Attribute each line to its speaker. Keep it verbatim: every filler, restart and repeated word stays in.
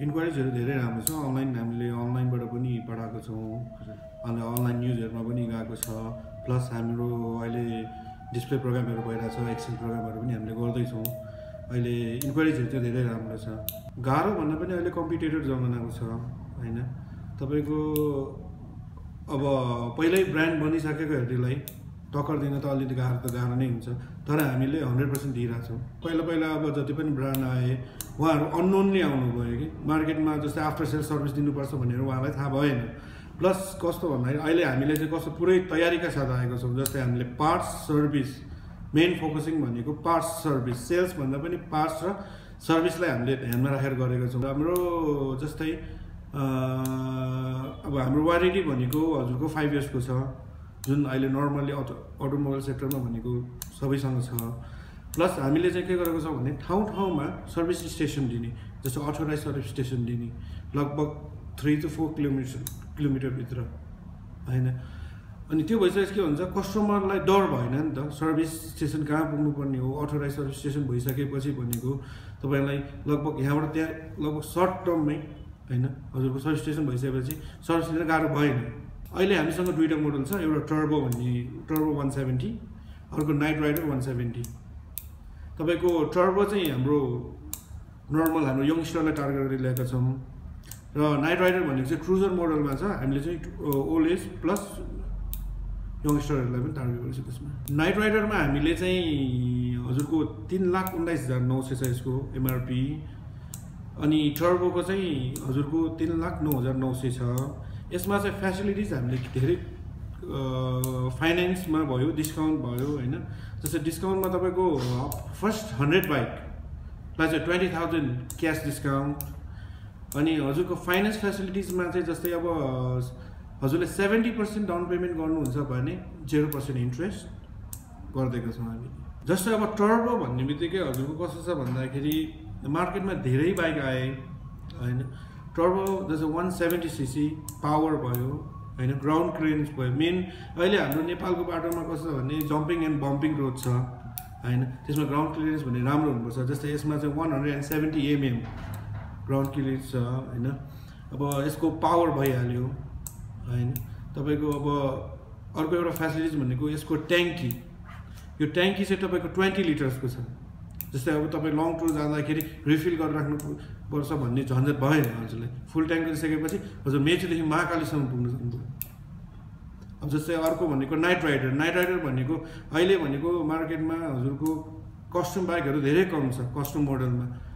Speaker 1: इन्क्वायरिजहरू धेरै राम्रो छ। अनलाइन हामीले अनलाइनबाट पनि पठाएको छौँ, अनि अनलाइन न्युजहरूमा पनि गएको छ। प्लस हाम्रो अहिले डिस्प्ले प्रोग्रामहरू भइरहेछ, एक्सेल प्रोग्रामहरू पनि हामीले गर्दैछौँ। अहिले इन्क्वायरिजहरू चाहिँ धेरै राम्रो छ। गाह्रो भन्दा पनि अहिले कम्पिटेटर जमानाको छ होइन। तपाईँको अब पहिल्यै ब्रान्ड बनिसकेकोहरूलाई टक्कर दिन त अलिकति गाह्रो त गाह्रो नै हुन्छ, तर हामीले हन्ड्रेड पर्सेन्ट दिइरहेको छौँ। पहिला पहिला अब जति पनि ब्रान्ड आए उहाँहरू अननोनली आउनुभयो कि मार्केटमा, जस्तै आफ्टर सेल सर्भिस दिनुपर्छ भनेर उहाँलाई थाहा भएन। प्लस कस्तो भन्दाखेरि अहिले हामीले चाहिँ कस्तो पुरै तयारीका साथ आएको छौँ। जस्तै हामीले पार्ट्स सर्भिस मेन फोकसिङ भनेको पार्ट्स सर्भिस, सेल्स भन्दा पनि पार्ट्स र सर्भिसलाई हामीले ध्यानमा राखेर गरेको छौँ। हाम्रो जस्तै अब हाम्रो वारेन्टी भनेको हजुरको फाइभ इयर्सको छ, जुन अहिले नर्मल्ली अटो अटोमोबाइल सेक्टरमा भनेको सबैसँग छ। प्लस हामीले चाहिँ के गरेको छौँ भने ठाउँ ठाउँमा सर्भिस स्टेसन दिने, जस्तो अथोराइज सर्भिस स्टेसन दिने लगभग थ्री टु फोर किलोमिटर किलोमिटरभित्र होइन। अनि त्यो भइसकेपछि के हुन्छ, कस्टमरलाई डर भएन नि त, सर्भिस स्टेसन कहाँ पुग्नुपर्ने हो। अथोराइज सर्भिस स्टेसन भइसकेपछि भनेको तपाईँलाई लगभग यहाँबाट त्यहाँ लगभग सर्ट टर्ममै होइन हजुरको सर्भिस स्टेसन भइसकेपछि सर्भिस लिन गाह्रो भएन। अहिले हामीसँग दुईवटा मोडल छ, एउटा टर्बो भन्ने टर्बो वान सेभेन्टी, अर्को नाइट राइडर वान सेभेन्टी। तपाईँको टर्बो चाहिँ हाम्रो नर्मल हाम्रो यङ्गस्टरलाई टार्गेट गरेर ल्याएका छौँ, र नाइट राइडर भनेको चाहिँ क्रुजर मोडलमा छ। हामीले चाहिँ ओल्ड एज प्लस यङ्गस्टरहरूलाई पनि टार्गेट गरेको छ त्यसमा। नाइट राइडरमा हामीले चाहिँ हजुरको तिन लाख उन्नाइस हजार नौ सय छ यसको एमआरपी, अनि टर्बोको चाहिँ हजुरको तिन लाख नौ हजार नौ सय छ। यसमा चाहिँ फेसिलिटिज हामीले धेरै फाइनेन्समा भयो, डिस्काउन्ट भयो होइन। जस्तै डिस्काउन्टमा तपाईँको फर्स्ट हन्ड्रेड बाइकलाई चाहिँ ट्वेन्टी थाउजन्ड क्यास डिस्काउन्ट, अनि हजुरको फाइनेन्स फेसिलिटिजमा चाहिँ जस्तै अब हजुरले सेभेन्टी पर्सेन्ट डाउन पेमेन्ट गर्नुहुन्छ भने जेरो पर्सेन्ट इन्ट्रेस्ट गरिदिएको छौँ हामी। जस्तै अब टर्बो भन्ने बित्तिकै हजुरको कस्तो छ भन्दाखेरि मार्केटमा धेरै बाइक आए होइन। टर्बो जस्तै वान सेभेन्टी सिसी पावर भयो होइन, ग्राउन्ड क्लियरेन्स भयो। मेन अहिले हाम्रो नेपालको बाटोमा कस्तो छ भने जम्पिङ एन्ड बम्पिङ रोड छ होइन, त्यसमा ग्राउन्ड क्लियरेन्स भन्ने राम्रो हुनुपर्छ। जस्तै यसमा चाहिँ one hundred and seventy MM ground clearance छ होइन। अब यसको पावर भइहाल्यो होइन। तपाईँको अब अर्को एउटा फेसिलिटिज भनेको यसको ट्याङ्की, यो ट्याङ्की चाहिँ तपाईँको ट्वेन्टी लिटर्सको छ। जस्तै अब तपाईँ लङ टुर जाँदाखेरि रिफिल गरेर राख्नुपर्छ भन्ने झन्झट भएन हजुरलाई। फुल ट्याङ्क गरिसकेपछि हजुर मेचीदेखि महाकालीसम्म पुग्नु सक्नुभयो। अब जस्तै अर्को भनेको नाइट राइडर, नाइट राइडर भनेको अहिले भनेको मार्केटमा हजुरको कस्टम बाइकहरू धेरै कम छ कस्टम मोडलमा।